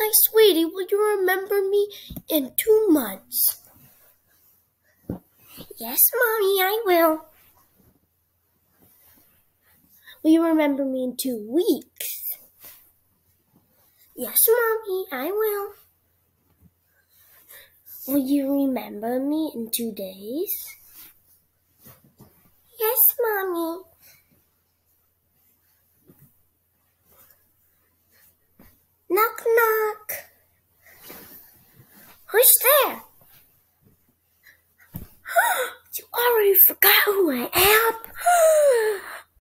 Hi, sweetie, will you remember me in 2 months? Yes, Mommy, I will. Will you remember me in 2 weeks? Yes, Mommy, I will. Will you remember me in 2 days? Yes, Mommy. Knock,